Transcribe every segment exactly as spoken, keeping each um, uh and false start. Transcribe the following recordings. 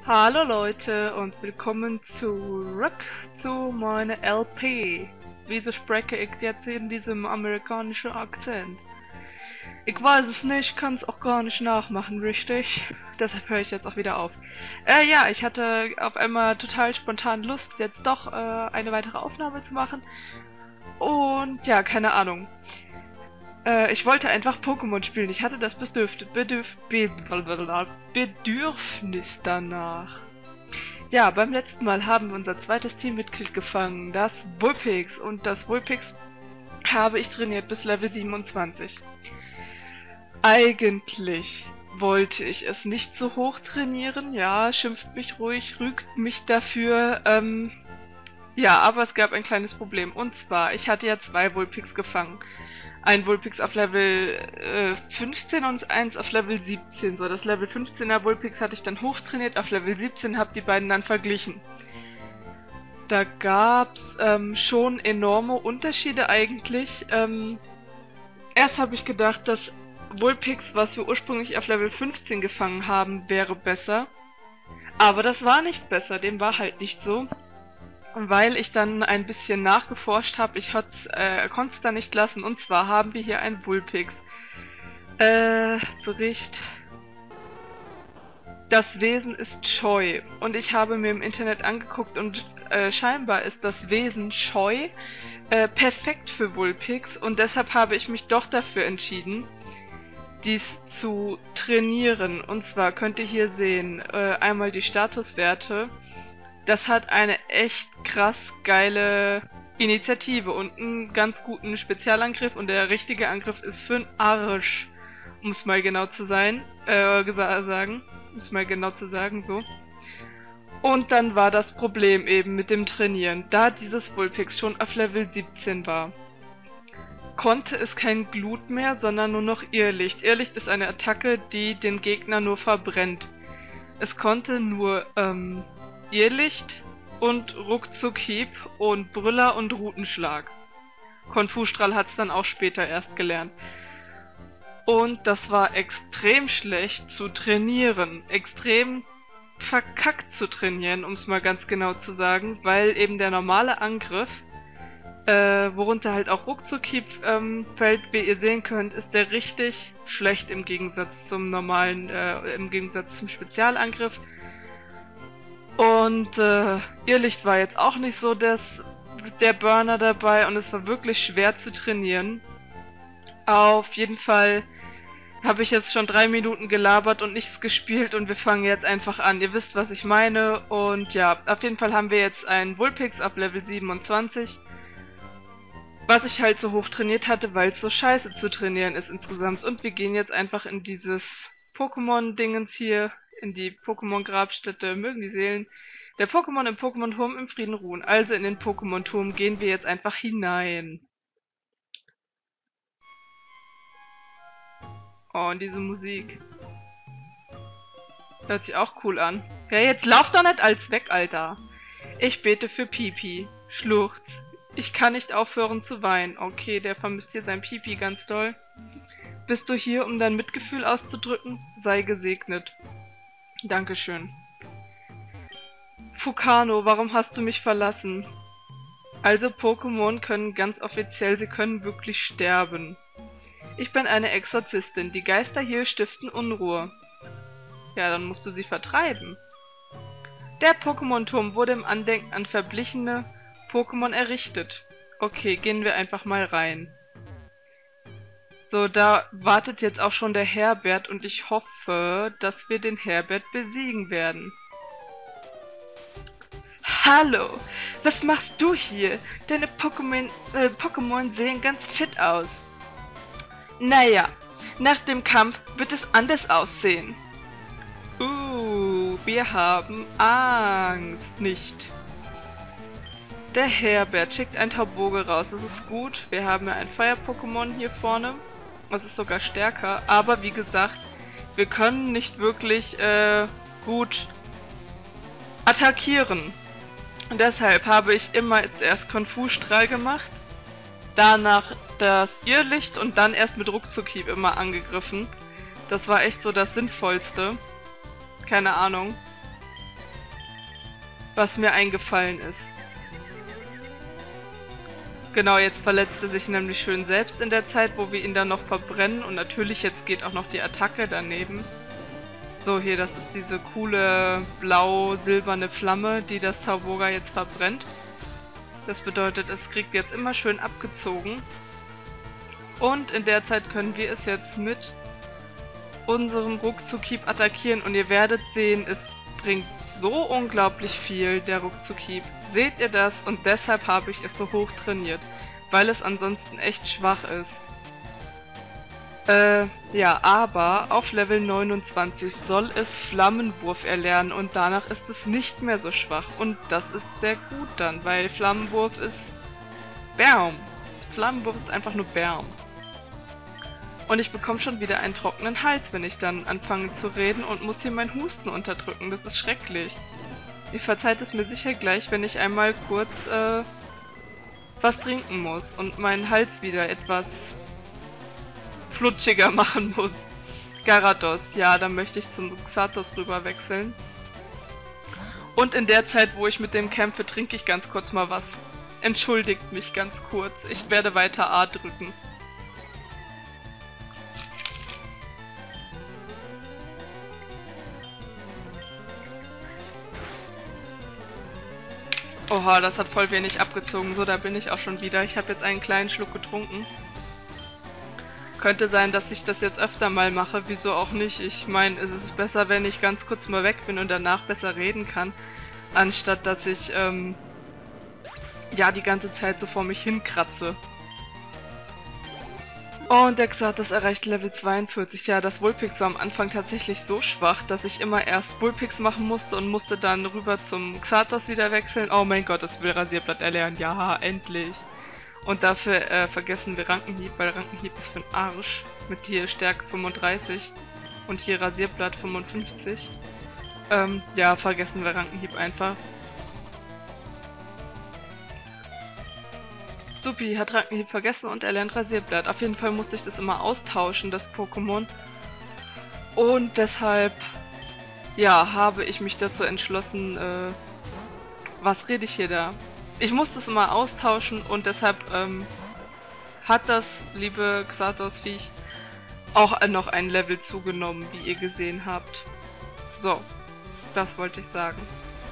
Hallo Leute und willkommen zurück zu meiner L P. Wieso spreche ich jetzt in diesem amerikanischen Akzent? Ich weiß es nicht, kann es auch gar nicht nachmachen, richtig? Deshalb höre ich jetzt auch wieder auf. Äh, ja, ich hatte auf einmal total spontan Lust, jetzt doch äh, eine weitere Aufnahme zu machen. Und ja, keine Ahnung. Äh, ich wollte einfach Pokémon spielen. Ich hatte das Bedürf Bedürf Bedürfnis danach. Ja, beim letzten Mal haben wir unser zweites Teammitglied gefangen, das Vulpix. Und das Vulpix habe ich trainiert bis Level siebenundzwanzig. Eigentlich wollte ich es nicht so hoch trainieren. Ja, schimpft mich ruhig, rügt mich dafür. Ähm, ja, aber es gab ein kleines Problem. Und zwar, ich hatte ja zwei Vulpix gefangen. Ein Vulpix auf Level äh, fünfzehn und eins auf Level siebzehn. So, das Level fünfzehner Vulpix hatte ich dann hochtrainiert, auf Level siebzehn habe die beiden dann verglichen. Da gab's ähm, schon enorme Unterschiede eigentlich. Ähm, erst habe ich gedacht, das Vulpix, was wir ursprünglich auf Level fünfzehn gefangen haben, wäre besser. Aber das war nicht besser, dem war halt nicht so. Weil ich dann ein bisschen nachgeforscht habe, ich äh, konnte es da nicht lassen. Und zwar haben wir hier ein Vulpix. Äh, Bericht. Das Wesen ist scheu. Und ich habe mir im Internet angeguckt und äh, scheinbar ist das Wesen scheu äh, perfekt für Vulpix. Und deshalb habe ich mich doch dafür entschieden, dies zu trainieren. Und zwar könnt ihr hier sehen, äh, einmal die Statuswerte. Das hat eine echt krass geile Initiative und einen ganz guten Spezialangriff und der richtige Angriff ist für einen Arsch, um es mal genau zu sein, äh, sagen, um es mal genau zu sagen, so. Und dann war das Problem eben mit dem Trainieren, da dieses Vulpix schon auf Level siebzehn war, konnte es kein Glut mehr, sondern nur noch Irrlicht. Irrlicht ist eine Attacke, die den Gegner nur verbrennt. Es konnte nur, ähm, Irrlicht und Ruckzuckhieb und Brüller und Rutenschlag. Konfusstrahl hat es dann auch später erst gelernt. Und das war extrem schlecht zu trainieren. Extrem verkackt zu trainieren, um es mal ganz genau zu sagen, weil eben der normale Angriff, äh, worunter halt auch Ruckzuckhieb ähm, fällt, wie ihr sehen könnt, ist der richtig schlecht im Gegensatz zum normalen, äh, im Gegensatz zum Spezialangriff. Und äh, Irrlicht war jetzt auch nicht so das, der Burner dabei und es war wirklich schwer zu trainieren. Auf jeden Fall habe ich jetzt schon drei Minuten gelabert und nichts gespielt und wir fangen jetzt einfach an. Ihr wisst, was ich meine. Und ja, auf jeden Fall haben wir jetzt einen Vulpix auf Level siebenundzwanzig. Was ich halt so hoch trainiert hatte, weil es so scheiße zu trainieren ist insgesamt. Und wir gehen jetzt einfach in dieses Pokémon-Dingens hier. In die Pokémon-Grabstätte, mögen die Seelen der Pokémon im Pokémon-Turm im Frieden ruhen. Also in den Pokémon-Turm gehen wir jetzt einfach hinein. Oh, und diese Musik. Hört sich auch cool an. Ja, jetzt lauf doch nicht als weg, Alter. Ich bete für Pipi. Schluchz. Ich kann nicht aufhören zu weinen. Okay, der vermisst hier sein Pipi ganz doll. Bist du hier, um dein Mitgefühl auszudrücken? Sei gesegnet. Dankeschön. Fukano, warum hast du mich verlassen? Also Pokémon können ganz offiziell, sie können wirklich sterben. Ich bin eine Exorzistin. Die Geister hier stiften Unruhe. Ja, dann musst du sie vertreiben. Der Pokémon-Turm wurde im Andenken an verblichene Pokémon errichtet. Okay, gehen wir einfach mal rein. So, da wartet jetzt auch schon der Herbert und ich hoffe, dass wir den Herbert besiegen werden. Hallo, was machst du hier? Deine Pokémon äh, Pokémon sehen ganz fit aus. Naja, nach dem Kampf wird es anders aussehen. Uh, wir haben Angst. Nicht. Der Herbert schickt ein Tauboge raus, das ist gut. Wir haben ja ein Feuer-Pokémon hier vorne. Das ist sogar stärker, aber wie gesagt, wir können nicht wirklich äh, gut attackieren. Und deshalb habe ich immer zuerst Konfusstrahl gemacht, danach das Irrlicht und dann erst mit Ruckzuckhieb immer angegriffen. Das war echt so das Sinnvollste. Keine Ahnung. was mir eingefallen ist. Genau, jetzt verletzt er sich nämlich schön selbst in der Zeit, wo wir ihn dann noch verbrennen. Und natürlich, jetzt geht auch noch die Attacke daneben. So, hier, das ist diese coole blau-silberne Flamme, die das Tauboga jetzt verbrennt. Das bedeutet, es kriegt jetzt immer schön abgezogen. Und in der Zeit können wir es jetzt mit unserem Ruckzuck-Hieb attackieren. Und ihr werdet sehen, es bringt so unglaublich viel, der Ruckzuck-Hieb. Seht ihr das? Und deshalb habe ich es so hoch trainiert, weil es ansonsten echt schwach ist. Äh, ja, aber auf Level neunundzwanzig soll es Flammenwurf erlernen und danach ist es nicht mehr so schwach. Und das ist sehr gut dann, weil Flammenwurf ist Bärm. Flammenwurf ist einfach nur Bärm. Und ich bekomme schon wieder einen trockenen Hals, wenn ich dann anfange zu reden und muss hier meinen Husten unterdrücken. Das ist schrecklich. Ihr verzeiht es mir sicher gleich, wenn ich einmal kurz äh, was trinken muss und meinen Hals wieder etwas flutschiger machen muss. Garados, ja, dann möchte ich zum Xatos rüber wechseln. Und in der Zeit, wo ich mit dem kämpfe, trinke ich ganz kurz mal was. Entschuldigt mich ganz kurz. Ich werde weiter A drücken. Oha, das hat voll wenig abgezogen. So, da bin ich auch schon wieder. Ich habe jetzt einen kleinen Schluck getrunken. Könnte sein, dass ich das jetzt öfter mal mache. Wieso auch nicht? Ich meine, es ist besser, wenn ich ganz kurz mal weg bin und danach besser reden kann. Anstatt, dass ich, ähm, ja, die ganze Zeit so vor mich hinkratze. Und der Xatos erreicht Level zweiundvierzig. Ja, das Vulpix war am Anfang tatsächlich so schwach, dass ich immer erst Vulpix machen musste und musste dann rüber zum Xatos wieder wechseln. Oh mein Gott, das will Rasierblatt erlernen. Ja, endlich. Und dafür äh, vergessen wir Rankenhieb, weil Rankenhieb ist für den Arsch. Mit hier Stärke fünfunddreißig und hier Rasierblatt fünfundfünfzig. Ähm, ja, vergessen wir Rankenhieb einfach. Supi hat Rankenhieb vergessen und er lernt Rasierblatt. Auf jeden Fall musste ich das immer austauschen, das Pokémon. Und deshalb, ja, habe ich mich dazu entschlossen, äh, was rede ich hier da? Ich muss das immer austauschen und deshalb, ähm, hat das, liebe Xatos-Viech, auch noch ein Level zugenommen, wie ihr gesehen habt. So, das wollte ich sagen.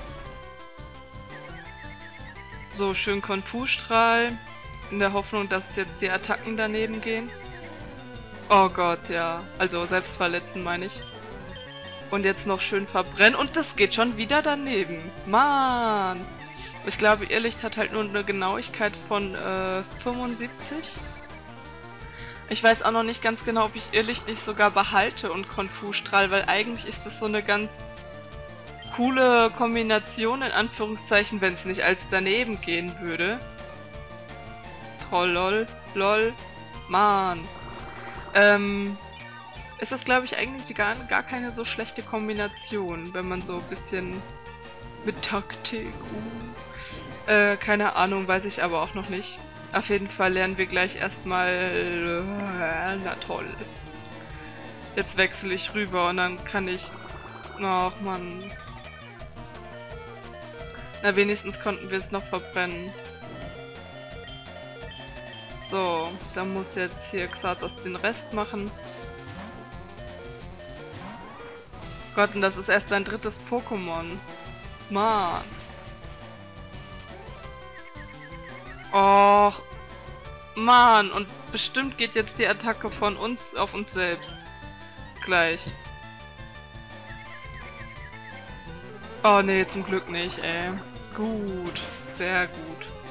So, schön Konfusstrahl. In der Hoffnung, dass jetzt die Attacken daneben gehen. Oh Gott, ja. Also selbstverletzen meine ich. Und jetzt noch schön verbrennen. Und das geht schon wieder daneben. Mann. Ich glaube, Irrlicht hat halt nur eine Genauigkeit von äh, fünfundsiebzig. Ich weiß auch noch nicht ganz genau, ob ich Irrlicht nicht sogar behalte und Konfusstrahl, weil eigentlich ist das so eine ganz coole Kombination, in Anführungszeichen, wenn es nicht als daneben gehen würde. Troll, lol, lol, Mann. Ähm, ist das, glaube ich, eigentlich gar, gar keine so schlechte Kombination, wenn man so ein bisschen mit Taktik, uh, äh, keine Ahnung, weiß ich aber auch noch nicht. Auf jeden Fall lernen wir gleich erstmal, äh, na toll. Jetzt wechsle ich rüber und dann kann ich, ach Mann. Na, wenigstens konnten wir es noch verbrennen. So, dann muss jetzt hier Xatos den Rest machen. Gott, und das ist erst sein drittes Pokémon. Mann. Och. Mann, und bestimmt geht jetzt die Attacke von uns auf uns selbst. Gleich. Oh nee, zum Glück nicht, ey. Gut, sehr gut.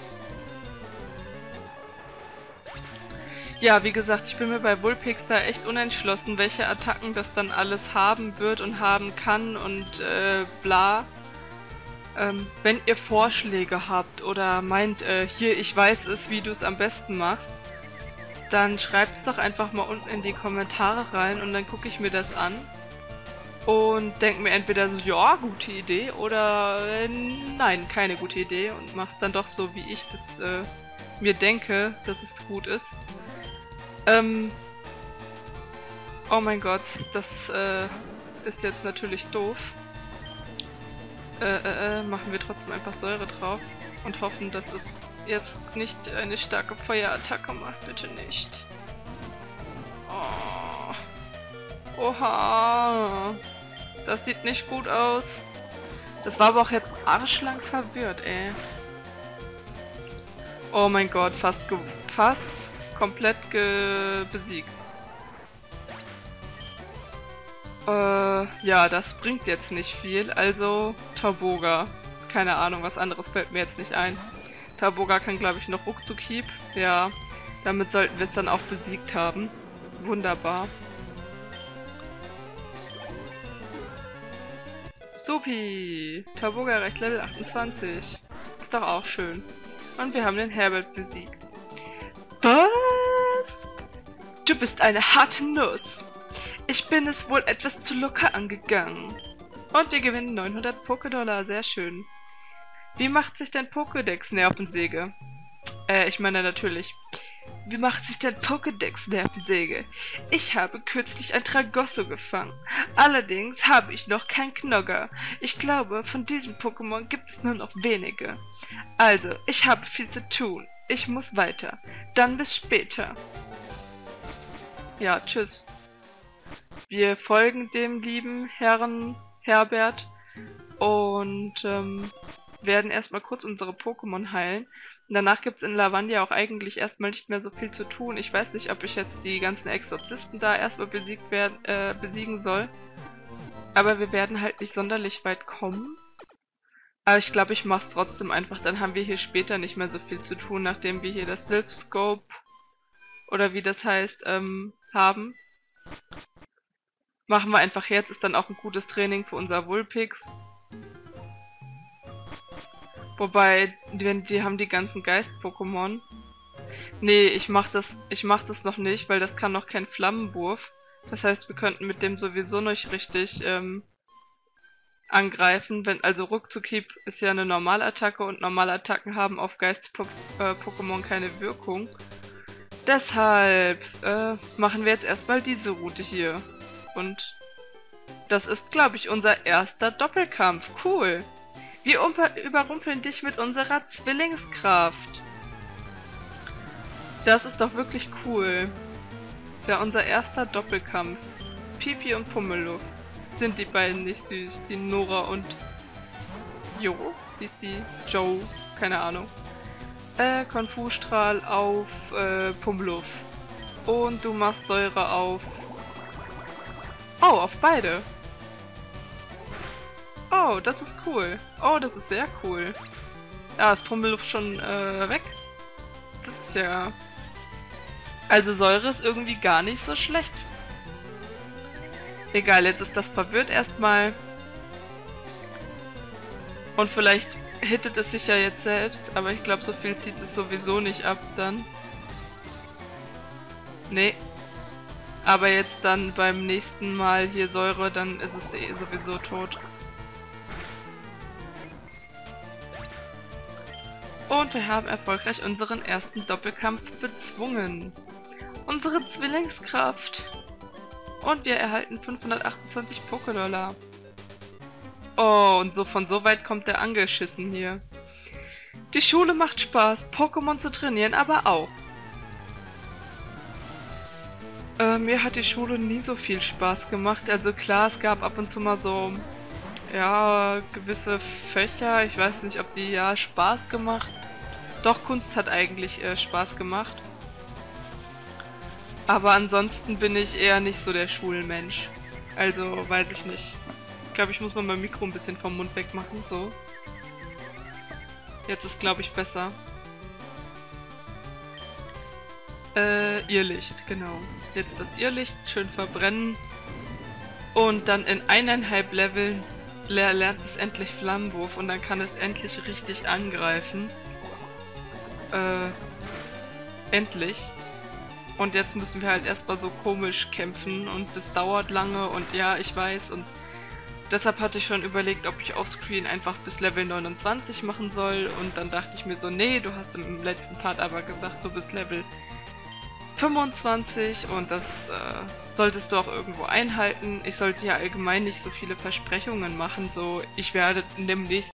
Ja, wie gesagt, ich bin mir bei Vulpix da echt unentschlossen, welche Attacken das dann alles haben wird und haben kann und äh, bla. Ähm, wenn ihr Vorschläge habt oder meint, äh, hier, ich weiß es, wie du es am besten machst, dann schreibt es doch einfach mal unten in die Kommentare rein und dann gucke ich mir das an und denke mir entweder so, ja, gute Idee oder äh, nein, keine gute Idee und mach's dann doch so, wie ich das äh, mir denke, dass es gut ist. Ähm, oh mein Gott, das äh, ist jetzt natürlich doof. Äh, äh, äh, machen wir trotzdem einfach Säure drauf und hoffen, dass es jetzt nicht eine starke Feuerattacke macht. Bitte nicht. Oh. Oha. Das sieht nicht gut aus. Das war aber auch jetzt arschlang verwirrt, ey. Oh mein Gott, fast, ge fast komplett ge besiegt. Äh, ja, das bringt jetzt nicht viel, also Tauboga. Keine Ahnung, was anderes fällt mir jetzt nicht ein. Tauboga kann, glaube ich, noch ruckzuck Hieb. Ja, damit sollten wir es dann auch besiegt haben. Wunderbar. Supi! Tauboga erreicht Level achtundzwanzig. Ist doch auch schön. Und wir haben den Herbert besiegt. Was? Du bist eine harte Nuss. Ich bin es wohl etwas zu locker angegangen. Und wir gewinnen neunhundert Pokédollar. Sehr schön. Wie macht sich dein Pokédex Nervensäge? Äh, ich meine natürlich. Wie macht sich dein Pokédex Nervensäge? Ich habe kürzlich ein Tragosso gefangen. Allerdings habe ich noch kein Knogger. Ich glaube, von diesem Pokémon gibt es nur noch wenige. Also, ich habe viel zu tun. Ich muss weiter. Dann bis später. Ja, tschüss. Wir folgen dem lieben Herrn Herbert und ähm, werden erstmal kurz unsere Pokémon heilen. Und danach gibt es in Lavandia auch eigentlich erstmal nicht mehr so viel zu tun. Ich weiß nicht, ob ich jetzt die ganzen Exorzisten da erstmal besiegt werden, äh, besiegen soll. Aber wir werden halt nicht sonderlich weit kommen. Aber ich glaube, ich mache es trotzdem einfach. Dann haben wir hier später nicht mehr so viel zu tun, nachdem wir hier das Sylph Scope oder wie das heißt, ähm, haben. Machen wir einfach jetzt, ist dann auch ein gutes Training für unser Vulpix. Wobei, die, die haben die ganzen Geist-Pokémon. Nee, ich mach das, ich mach das noch nicht, weil das kann noch kein Flammenwurf. Das heißt, wir könnten mit dem sowieso nicht richtig ähm, angreifen. Wenn, also Ruckzuck-Hieb ist ja eine Normalattacke und Normalattacken haben auf Geist-Pokémon keine Wirkung. Deshalb äh, machen wir jetzt erstmal diese Route hier. Und das ist, glaube ich, unser erster Doppelkampf. Cool. Wir überrumpeln dich mit unserer Zwillingskraft. Das ist doch wirklich cool. Ja, unser erster Doppelkampf. Pipi und Pummeluff. Sind die beiden nicht süß? Die Nora und Jo? Wie ist die? Joe? Keine Ahnung. Äh, Konfusstrahl auf äh, Pummeluff. Und du machst Säure auf... Oh, auf beide. Oh, das ist cool. Oh, das ist sehr cool. Ja, ist Pummeluff schon äh, weg? Das ist ja... Also Säure ist irgendwie gar nicht so schlecht. Egal, jetzt ist das verwirrt erstmal. Und vielleicht hittet es sich ja jetzt selbst, aber ich glaube, so viel zieht es sowieso nicht ab dann. Nee. Aber jetzt dann beim nächsten Mal hier Säure, dann ist es eh sowieso tot. Und wir haben erfolgreich unseren ersten Doppelkampf bezwungen. Unsere Zwillingskraft. Und wir erhalten fünfhundertachtundzwanzig Pokédollar. Oh, und so von so weit kommt der angeschissen hier. Die Schule macht Spaß, Pokémon zu trainieren aber auch. Äh, mir hat die Schule nie so viel Spaß gemacht. Also klar, es gab ab und zu mal so, ja, gewisse Fächer. Ich weiß nicht, ob die ja Spaß gemacht. Doch, Kunst hat eigentlich äh, Spaß gemacht. Aber ansonsten bin ich eher nicht so der Schulmensch. Also, weiß ich nicht. Ich glaube, ich muss mal mein Mikro ein bisschen vom Mund weg machen, so. Jetzt ist, glaube ich, besser. Äh, Irrlicht, genau. Jetzt das Irrlicht schön verbrennen. Und dann in eineinhalb Leveln lernt es endlich Flammenwurf und dann kann es endlich richtig angreifen. Äh, endlich. Und jetzt müssen wir halt erstmal so komisch kämpfen und das dauert lange und ja, ich weiß und deshalb hatte ich schon überlegt, ob ich offscreen einfach bis Level neunundzwanzig machen soll und dann dachte ich mir so, nee, du hast im letzten Part aber gesagt, du bist Level fünfundzwanzig und das äh, solltest du auch irgendwo einhalten. Ich sollte ja allgemein nicht so viele Versprechungen machen, so ich werde demnächst